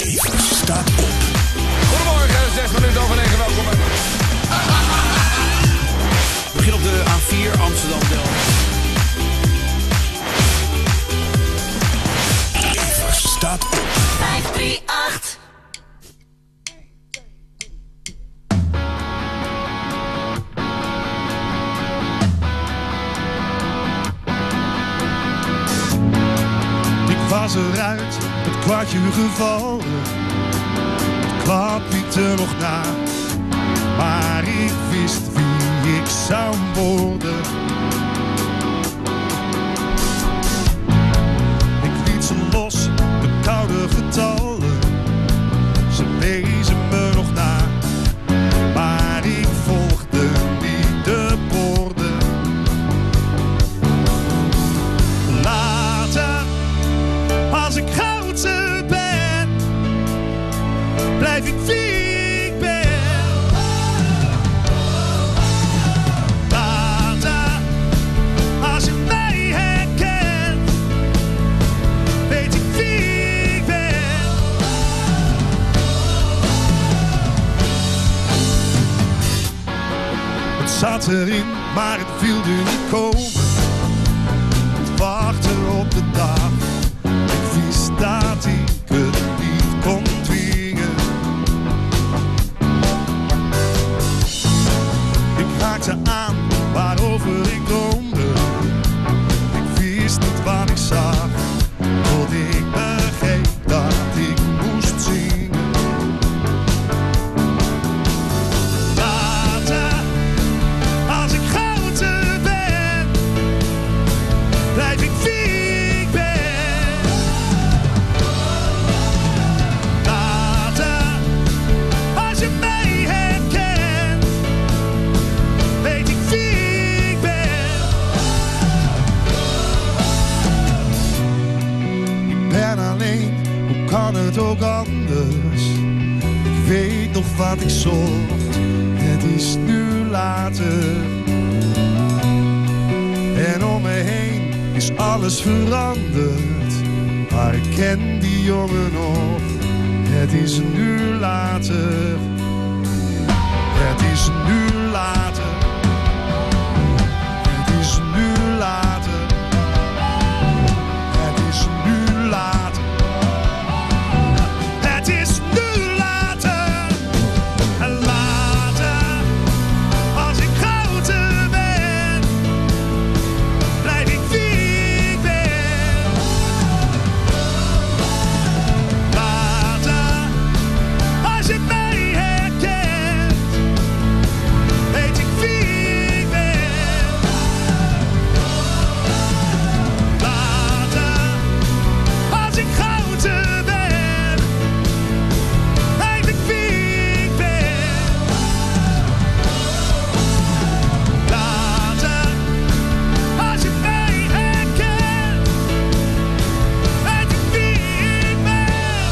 Even staat op. Goedemorgen, 6 minuten over 9, welkom bij. We beginnen op de A4 Amsterdam-Delft. Even staat op. 538. Ik was eruit, het kwartje gevallen. Het klap liet er nog na. Maar ik wist wie ik zou worden. Ik liet ze los, de koude getallen. Ze wezen me nog na. Maar ik volgde niet de borden. Later, als ik groter ben, blijf ik wie ik ben. Later, als je mij herkent, weet ik wie ik ben. Het zat erin, maar het wilde niet komen. Het wachten op de dag. Ik wist dat ik het niet kon dwingen. Ik raakte aan waarover ik droomde. Ik wist niet wat ik zag, tot ik begreep dat ik moest zingen. Later, als ik groter ben, blijf ik wie ik ben. Later, als je mij herkent, weet ik wie ik ben. Ik ben alleen, hoe kan het ook anders? Ik weet nog wat ik zocht, het is nu later. En om me heen is alles veranderd. Maar ik ken die jongen nog, het is nu later. Het is nu later. Het is nu later. Het is nu later. Het is nu later. En later, als ik groter ben, blijf ik wie ik ben. Later, als je mij herkent, weet ik wie ik ben. Later, als ik groter ben, weet ik wie ik ben. Later, als je mij herkent, weet ik wie ik ben.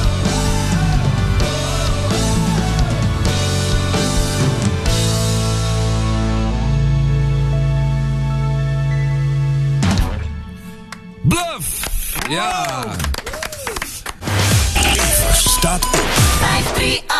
Bluff! Ja! Even staat op. 538.